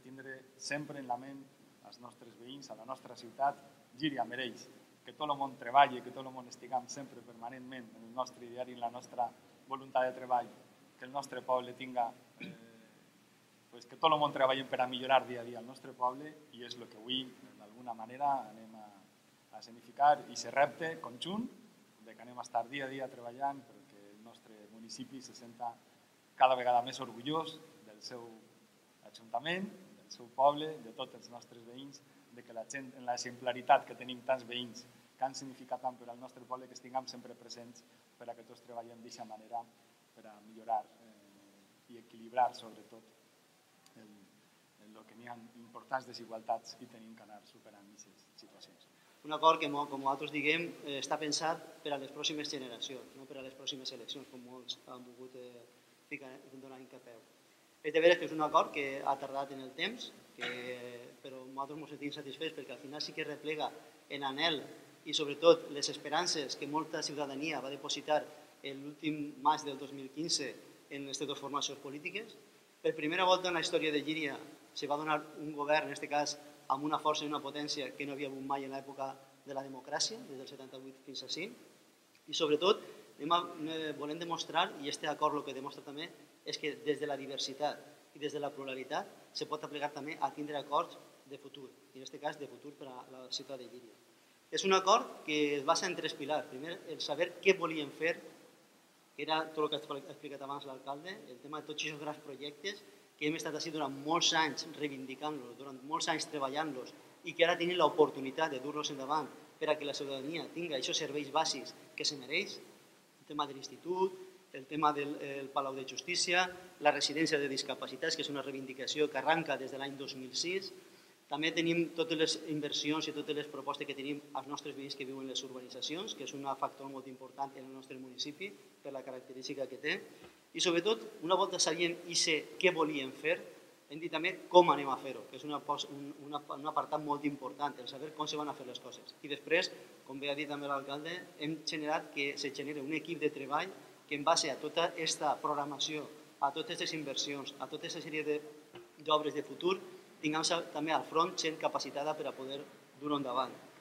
tindre sempre en la ment als nostres veïns, a la nostra ciutat. Llíria mereix que tot el món treballi, que tot el món estiguem sempre permanentment en el nostre diari, en la nostra voluntat de treball, que el nostre poble tinga, que tot el món treballem per a millorar dia a dia el nostre poble, i és el que avui, d'alguna manera, anem a significar i se repte conjunt de que anem a estar dia a dia treballant perquè el nostre municipi se senta cada vegada més orgullós del seu ajuntament, del seu poble, de tots els nostres veïns, de que la gent, en l'exemplaritat que tenim tants veïns que han significat tant per al nostre poble, que estiguem sempre presents per a que tots treballem d'aquesta manera per a millorar i equilibrar, sobretot, el que n'hi ha importants desigualtats i tenim que anar superant aquestes situacions. Un acord que, com nosaltres diguem, està pensat per a les pròximes generacions, no per a les pròximes eleccions, com molts han volgut donar incapeu. És de veres que és un acord que ha tardat en el temps, però nosaltres ens sentim satisfets perquè al final sí que replega en anhel i sobretot les esperances que molta ciutadania va depositar l'últim maig del 2015 en les dues formacions polítiques. Per primera volta en la història de Llíria se va donar un govern, en aquest cas amb una força i una potència que no havia hagut mai en l'època de la democràcia, des del 78 fins a 5, i sobretot volem demostrar, i aquest acord el que demostra també, és que des de la diversitat i des de la pluralitat se pot aplicar també a tindre acords de futur, i en aquest cas de futur per a la ciutat de Llíria. És un acord que es basa en tres pilars. Primer, el saber què volíem fer, que era tot el que ha explicat abans l'alcalde, el tema de tots aquests grans projectes que hem estat així durant molts anys reivindicant-los, durant molts anys treballant-los i que ara tenim l'oportunitat de dur-los endavant per a que la ciutadania tingui aquests serveis bàsics que se mereix, el tema de l'institut, el tema del Palau de Justícia, la residència de discapacitats, que és una reivindicació que arranca des de l'any 2006. També tenim totes les inversions i totes les propostes que tenim als nostres veïns que viuen en les urbanitzacions, que és un factor molt important en el nostre municipi per la característica que té. I sobretot, una volta sabíem què volíem fer, hem dit també com anem a fer-ho, que és un apartat molt important, el saber com se van a fer les coses. I després, com bé ha dit també l'alcalde, hem generat que se generi un equip de treball que en base a tota aquesta programació, a totes aquestes inversions, a tota aquesta sèrie d'obres de futur, tinguem també al front gent capacitada per a poder dur-ho endavant.